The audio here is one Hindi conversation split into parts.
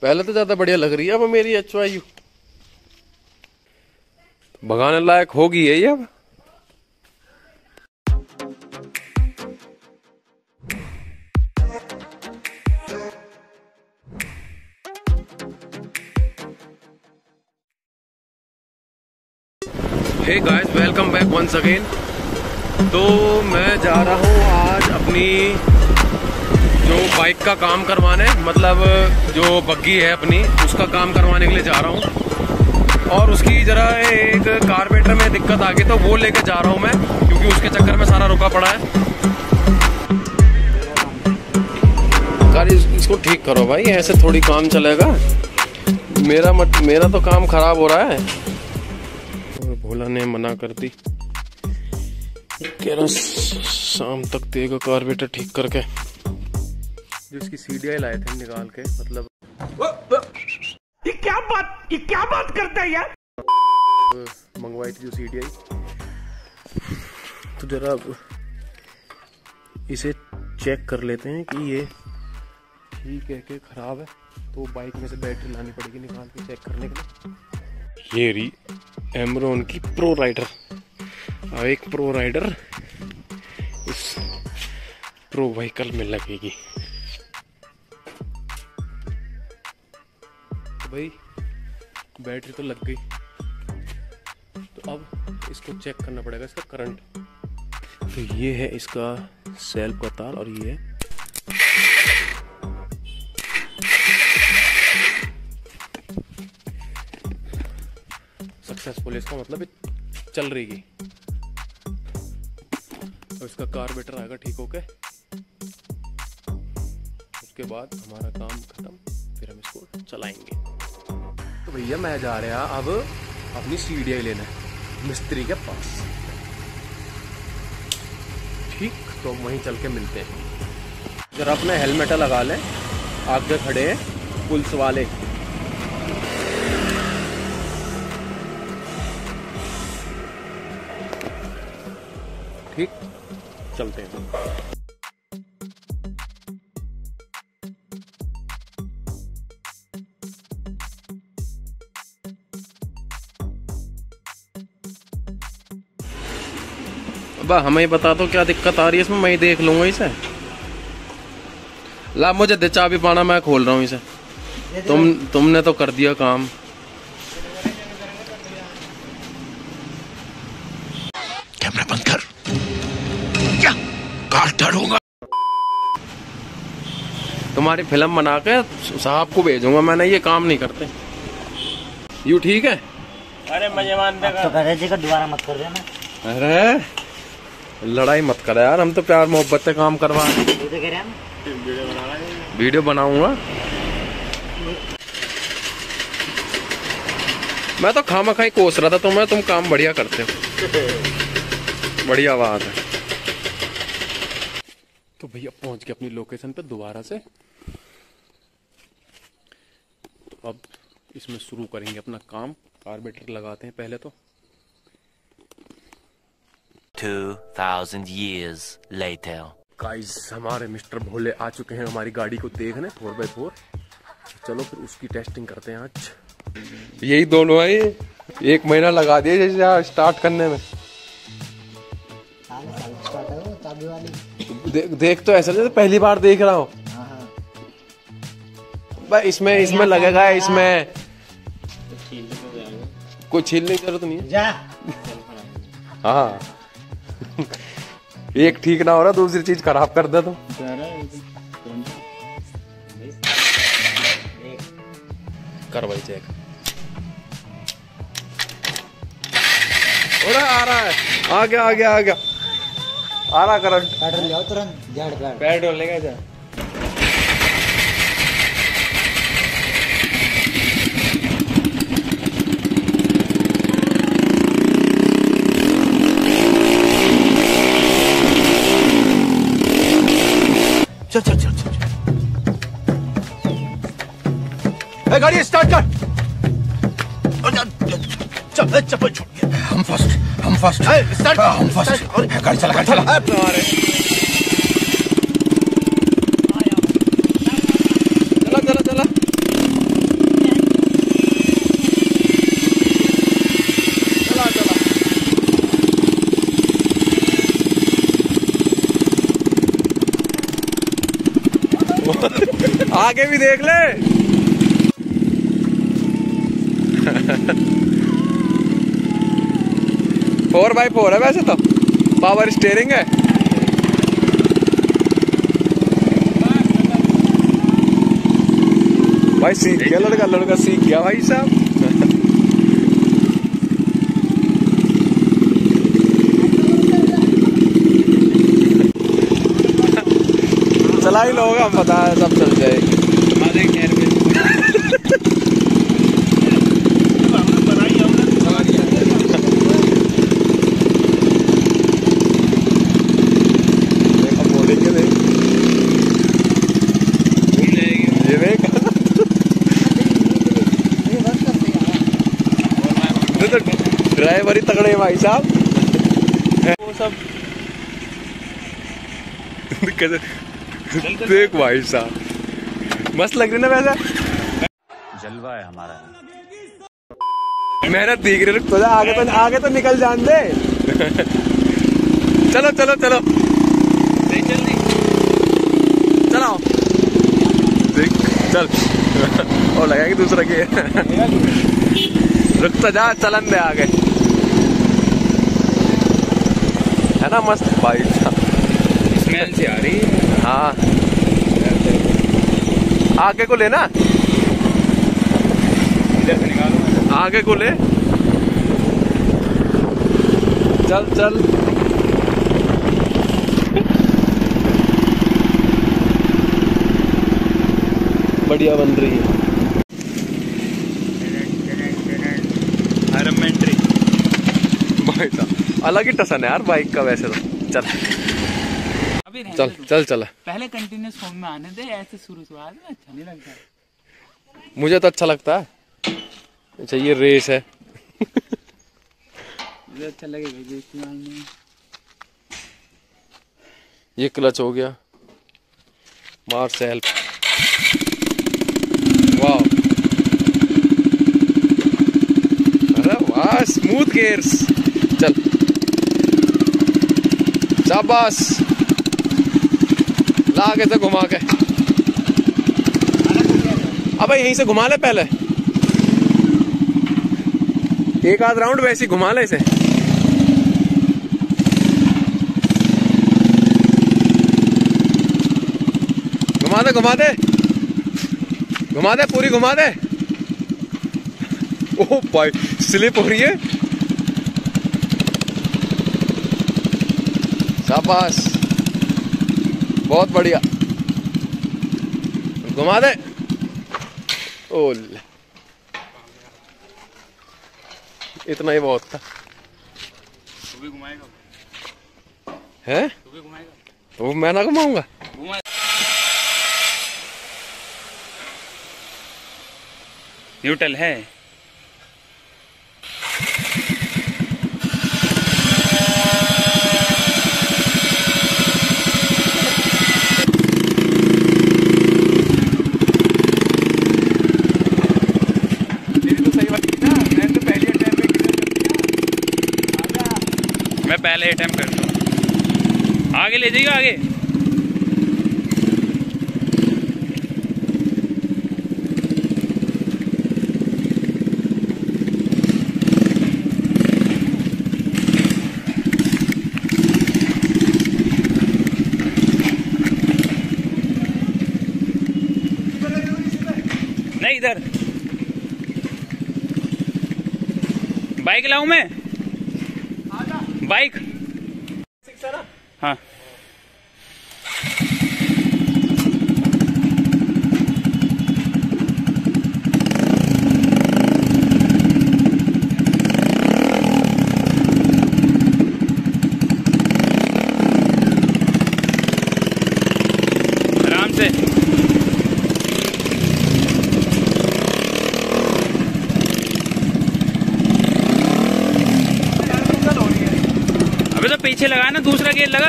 पहले तो ज्यादा बढ़िया लग रही है अब मेरी HYU। भगाने लायक होगी ये अब। Hey guys, welcome back once again. तो मैं जा रहा हूँ आज अपनी जो बाइक का काम करवाने, मतलब जो बग्गी है अपनी, उसका काम करवाने के लिए जा रहा हूँ। और उसकी जरा एक कार्बोरेटर में दिक्कत आ गई तो वो लेके जा रहा हूँ मैं, क्योंकि उसके चक्कर में सारा रुका पड़ा है। यार इसको ठीक करो भाई, ऐसे थोड़ी काम चलेगा। मेरा तो काम खराब हो रहा है। और भोला ने मना कर दी, कह रहा शाम तक देगा कार्बोरेटर ठीक करके। जो इसकी CDI लाए थे निकाल के, मतलब ये क्या बात करता है यार। मंगवाई थी जो CDI, तो जरा इसे चेक कर लेते हैं कि ये ठीक है कि खराब है। तो बाइक में से बैटरी लानी पड़ेगी निकाल के चेक करने के लिए। ये रही एमरॉन की प्रो राइडर। अब एक प्रो राइडर इस प्रो व्हीकल में लगेगी। तो भाई बैटरी तो लग गई, तो अब इसको चेक करना पड़ेगा इसका करंट। तो ये है इसका सेल्फ का तार और ये है सक्सेसफुल, इसका मतलब चल रही। तो इसका कार्बोरेटर आएगा ठीक होके, उसके बाद हमारा काम खत्म, फिर हम इसको चलाएंगे। तो भैया मैं जा रहा अब अपनी CDI लेने मिस्त्री के पास। ठीक, तो वहीं चल के मिलते हैं। जरा अपने हेलमेट लगा लें, आगे खड़े हैं पुलिस वाले। ठीक, चलते हैं। अबा हमें बता दो क्या दिक्कत आ रही है इसमें, मैं ही देख लूंगा इसे। ला मुझे दे चाबी पाना, मैं खोल रहा हूँ इसे। तुमने तो कर दिया काम। कैमरा बंद कर, क्या काट डालूंगा। तुम्हारी फिल्म बना के साहब को भेजूंगा, मैंने ये काम नहीं करते। यू ठीक है? अरे मजे मानते तो कर रहे थे, दोबारा मत कर देना। अरे लड़ाई मत कर यार, हम तो प्यार मोहब्बत से काम करवा। वीडियो बनाऊंगा मैं तो। खामखाई कोस रहा था तुम्हें, तुम काम बढ़िया करते हो। बढ़िया बात है। तो भैया पहुंच गए अपनी लोकेशन पे दोबारा से। तो अब इसमें शुरू करेंगे अपना काम। कार्बोरेटर लगाते हैं पहले तो। 2000 years later. गाइस, हमारे मिस्टर भोले आ चुके हैं हमारी गाड़ी को देखने 4x4। चलो फिर उसकी टेस्टिंग करते हैं आज। यही दोनों है, 1 महीना लगा दिया जैसे स्टार्ट करने में। देख तो ऐसा जैसे पहली बार देख रहा हूँ भाई। इसमें लगेगा, इसमें कोई छीलने की जरूरत नहीं है। हाँ एक ठीक ना हो रहा, दूसरी चीज खराब कर दे तो। कर भाई चेक। आ रहा है, आ गया आ रहा करंट। पेट्रोल लेगा जा। चल गाड़ी स्टार्ट कर। चप्पल छोड़। हम फर्स्ट स्टार्ट। हम फर्स्ट। गाड़ी चला चला। आगे भी देख ले। 4x4 है वैसे तो, पावर स्टीयरिंग है। भाई सीख गया लड़का, लड़का सीख गया भाई साहब। चला ही लोग, हम पता है सब चल जाएगी। ड्राइवर ही तगड़े हैं भाई साहब। वो सब देख भाई साहब, मस्त लग रही ना वैसे। जलवा है हमारा। मेहनत दिख रही, रुक तो जा, आगे तो निकल जान दे। चलो चलो चलो चलो देख चल। और लगाएगी दूसरा के। रुक तो जा, चलन दे आगे, है ना मस्त भाई साहब। स्मेल सी आ रही है। हाँ आगे को लेना, इधर से निकालो, आगे को ले। चल चल बढ़िया बन रही है। भाई साहब अलग ही टसन है यार बाइक का वैसे तो। चल अभी चल चल चल, पहले कंटिन्यूस फॉर्म में आने दे, ऐसे शुरुआत में अच्छा नहीं लगता। मुझे तो अच्छा लगता है। अच्छा ये रेस है। मुझे अच्छा लगेगा जो इस्तेमाल में। ये क्लच हो गया, मार सेल्फ, वाह अरे वाह स्मूथ गियर्स। चल शाबाश, ला आगे से घुमा के। अबे यहीं से घुमा ले पहले, एक आध राउंड वैसे ही घुमा ले इसे। घुमा दे घुमा दे घुमा दे, पूरी घुमा दे। ओह भाई स्लिप हो रही है। शाबाश बहुत बढ़िया, घुमा दे। ओल इतना ही बहुत था। तू भी घुमाएगा? है तू भी घुमाएगा? तो मैं ना घुमाऊंगा। न्यूट्रल है। मैं पहले अटेम्प्ट करता हूँ। आगे ले जाइए आगे। नहीं इधर बाइक लाऊं मैं? बाइक हाँ आराम से। अबे तो पीछे लगा ना, दूसरा गेयर लगा,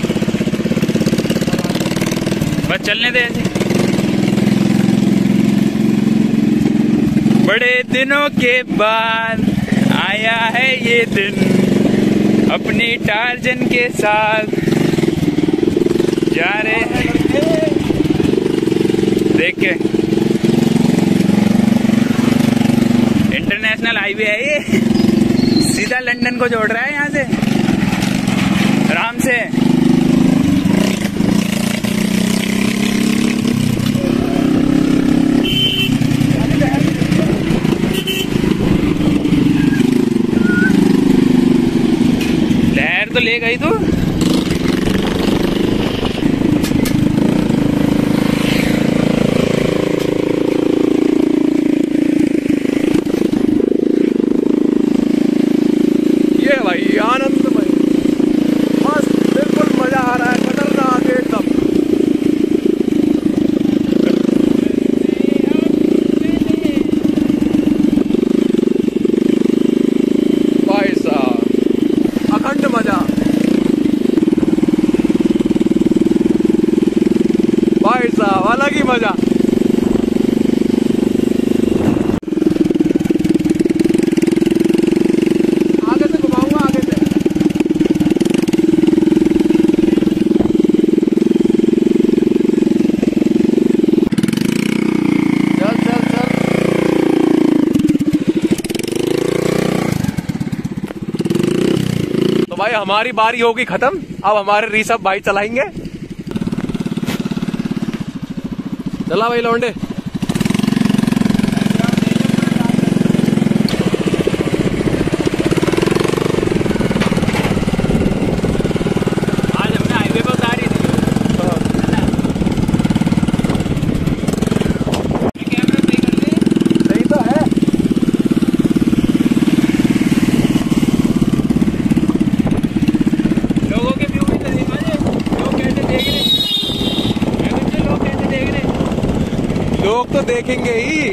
बस चलने दे ऐसे। बड़े दिनों के बाद आया है ये दिन, अपनी टार्जन के साथ जा रहे हैं। देख के। इंटरनेशनल हाईवे है ये, सीधा लंदन को जोड़ रहा है यहाँ से आराम से। लहर तो ले गई तू। भाई आनंदमय, मस्त, बिल्कुल मजा आ रहा है, खतरनाक एकदम। भाई साहब अखंड मजा, भाई साहब अलग ही मजा। तो भाई हमारी बारी होगी खत्म, अब हमारे ऋषभ भाई चलाएंगे। चला भाई लौंडे। आज हमने हाईवे पर उतारी थी। कैमरा सही कर दे। सही तो है। लोगों के व्यू भी तो देखा जाए, लोग कैसे देख रहे, लोग कैसे देख रहे। लोग तो देखेंगे ही।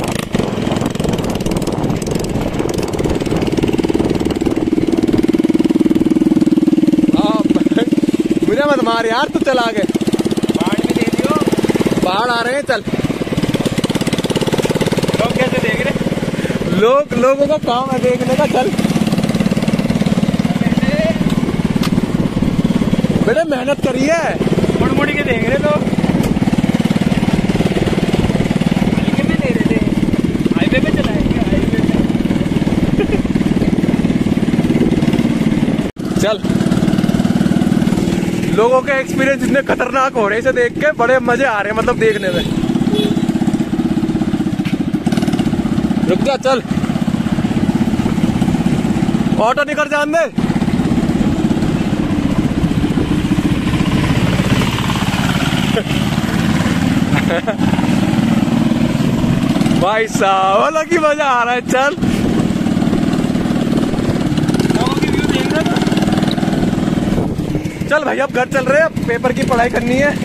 मुझे मत मार यार, तू चला गए। बाढ़ भी दे दियो। बाढ़ आ रहे हैं, चल। लोग कैसे देख रहे। लोगों को काम है देखने का, चल। बेटे मेहनत करी है। मुड़ मुड़ के देख रहे लोग। हल्के में दे रहे थे, हाईवे पे चलाएंगे, हाईवे पे। चल। लोगों के एक्सपीरियंस इतने खतरनाक हो रहे हैं, इसे देख के बड़े मजे आ रहे हैं, मतलब देखने में। रुक जा, चल। ऑटो निकल जान दे। भाई साहब अलग ही मजा आ रहा है, चल। चल भाई अब घर चल रहे हैं, अब पेपर की पढ़ाई करनी है।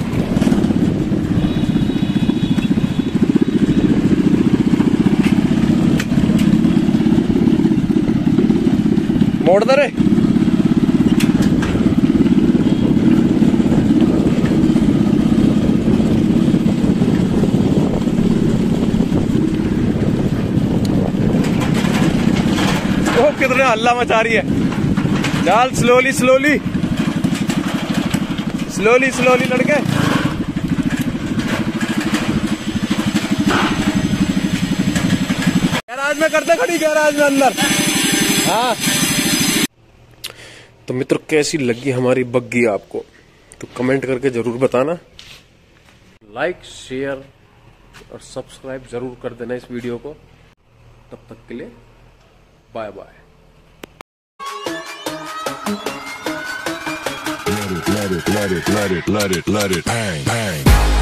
मोड़ दे रे। वो कितने हल्ला मचा रही है। चल स्लोली स्लोली स्लोली स्लोली लड़के। गैराज में करते खड़ी, गैराज में अंदर। हाँ तो मित्र कैसी लगी हमारी बग्गी आपको, तो कमेंट करके जरूर बताना। लाइक शेयर और सब्सक्राइब जरूर कर देना इस वीडियो को। तब तक के लिए bye bye. Let it bang, bang.